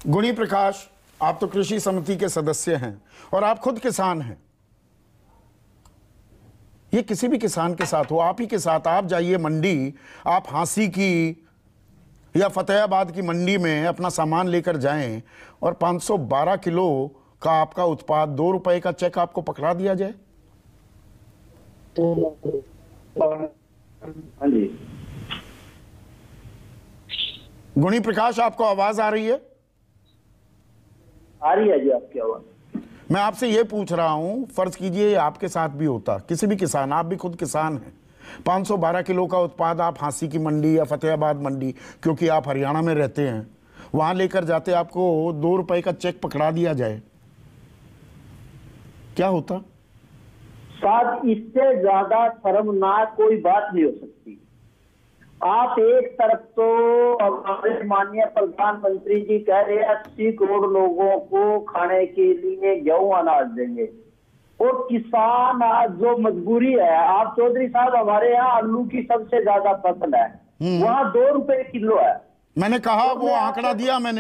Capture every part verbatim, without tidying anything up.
गुणी प्रकाश, आप तो कृषि समिति के सदस्य हैं और आप खुद किसान हैं। ये किसी भी किसान के साथ हो, आप ही के साथ, आप जाइए मंडी, आप हांसी की या फतेहाबाद की मंडी में अपना सामान लेकर जाएं और पाँच सौ बारह किलो का आपका उत्पाद दो रुपए का चेक आपको पकड़ा दिया जाए। हाँ जी। गुणी प्रकाश, आपको आवाज आ रही है? आ रही है जी आपकी आवाज। मैं आपसे ये पूछ रहा हूं, फर्ज कीजिए आपके साथ भी होता, किसी भी किसान, आप भी खुद किसान हैं, पाँच सौ बारह किलो का उत्पाद आप हांसी की मंडी या फतेहाबाद मंडी, क्योंकि आप हरियाणा में रहते हैं, वहां लेकर जाते, आपको दो रुपए का चेक पकड़ा दिया जाए, क्या होता? साथ इससे ज्यादा शर्मनाक कोई बात नहीं हो सकती। आप एक तरफ तो हमारे माननीय प्रधानमंत्री जी कह रहे हैं अस्सी करोड़ लोगों को खाने के लिए गेहूं अनाज देंगे, और किसान आज जो मजबूरी है, आप चौधरी साहब हमारे यहाँ आलू की सबसे ज्यादा फसल है, वहाँ दो रुपए किलो है। मैंने कहा वो आंकड़ा दिया मैंने।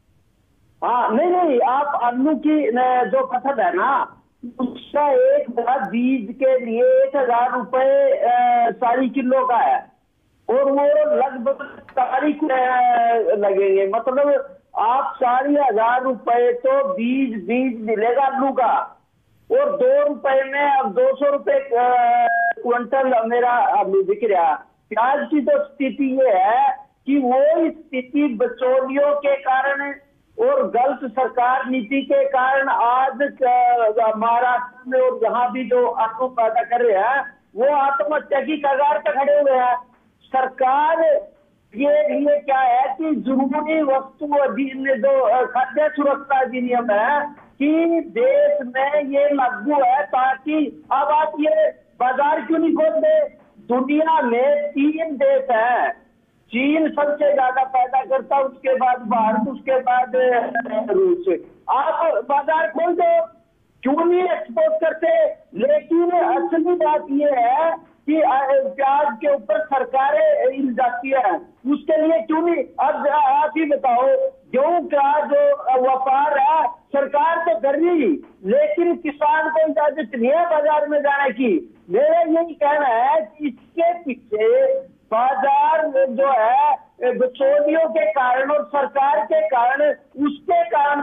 हाँ नहीं नहीं, आप आलू की जो फसल है ना, उसका एक बीज के लिए एक हजार रुपए सारी किलो का है, और वो लगभग तारीख लगेंगे, मतलब आप साढ़े हजार रुपए तो बीज बीज मिलेगा आलू का, और दो रुपए में अब दो सौ रुपए क्विंटल मेरा आलू बिक रहा। प्याज की तो स्थिति ये है कि वो स्थिति बिचौलियों के कारण और गलत सरकार नीति के कारण आज महाराष्ट्र में और जहां भी जो आलू पैदा कर रहे हैं वो आत्महत्या की कगार पर खड़े हुए हैं। सरकार ये लिए क्या है कि जरूरी वस्तु अधिनियम जो खाद्य सुरक्षा अधिनियम है कि देश में ये लागू है, ताकि अब आप ये बाजार क्यों नहीं खोलते? दुनिया में तीन देश हैं, चीन सबसे ज्यादा पैदा करता, उसके बाद भारत, उसके बाद रूस। आप बाजार खोल दो, क्यों नहीं एक्सपोर्ट करते? लेकिन असली बात यह है कि प्याज के ऊपर सरकारें हिल जाती है, उसके लिए क्यों नहीं? अब आप ही बताओ, गेहूं का जो व्यापार है सरकार तो कर रही, लेकिन किसान को इजाजत नहीं है बाजार में जाने की। मेरा यही कहना है कि इसके पीछे बाजार जो है बिचौलियों के कारण और सरकार के कारण, उसके कारण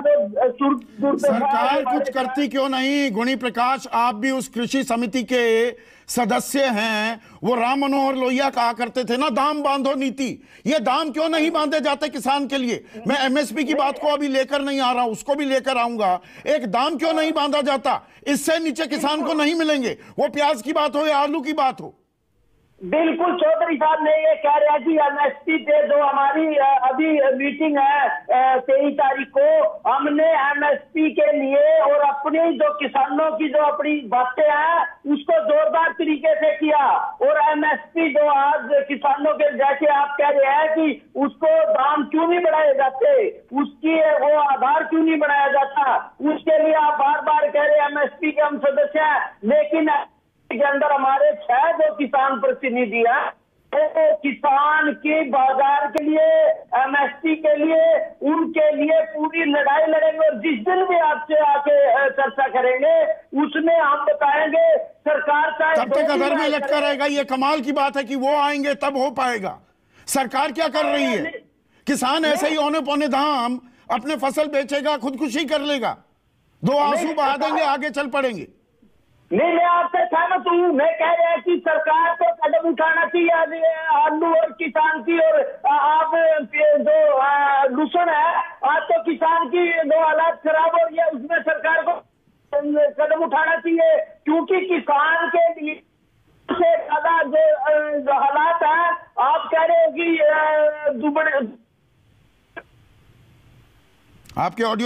जो सरकार कुछ करती क्यों नहीं? गुणी प्रकाश, आप भी उस कृषि समिति के सदस्य हैं। वो राम मनोहर लोहिया कहा करते थे ना, दाम बांधो नीति। ये दाम क्यों नहीं बांधे जाते किसान के लिए? मैं एमएसपी की बात को अभी लेकर नहीं आ रहा, उसको भी लेकर आऊंगा। एक दाम क्यों नहीं बांधा जाता? इससे नीचे किसान को नहीं मिलेंगे, वो प्याज की बात हो या आलू की बात हो। बिल्कुल, चौधरी साहब ने ये कह रहा है कि एमएसपी पे जो हमारी अभी मीटिंग है तेईस तारीख को, हमने एमएसपी के लिए और अपनी जो किसानों की जो अपनी बातें हैं उसको जोरदार तरीके से किया, और एमएसपी जो आज किसानों के, जैसे आप कह रहे हैं कि उसको दाम क्यों नहीं बढ़ाए जाते, उसकी वो आधार क्यों नहीं बनाया जाता, उसके लिए आप बार बार कह रहे हैं एमएसपी के हम सदस्य हैं, लेकिन के अंदर हमारे छह जो किसान प्रतिनिधि हैं, तो किसान के बाजार के लिए, एमएसपी के लिए, उनके लिए पूरी लड़ाई लड़ेंगे, और जिस दिन भी आपसे आके चर्चा करेंगे उसमें हम बताएंगे सरकार तब तक अधर में लटका रहेगा। ये कमाल की बात है कि वो आएंगे तब हो पाएगा। सरकार क्या कर रही है? किसान ऐसे ही औने पौने दाम अपने फसल बेचेगा, खुदकुशी कर लेगा, दो आंसू बहा देंगे, आगे चल पड़ेंगे। नहीं, मैं आपसे सहमत हूँ। मैं कह रहा है कि सरकार को कदम उठाना चाहिए आलू और किसान की, और आप जो दूषण है, आज तो किसान की जो हालात खराब हो रही है, उसमें सरकार को कदम उठाना चाहिए, क्योंकि किसान के लिए से ज्यादा जो हालात है, आप कह रहे हो कि दुबड़े। आपके ऑडियो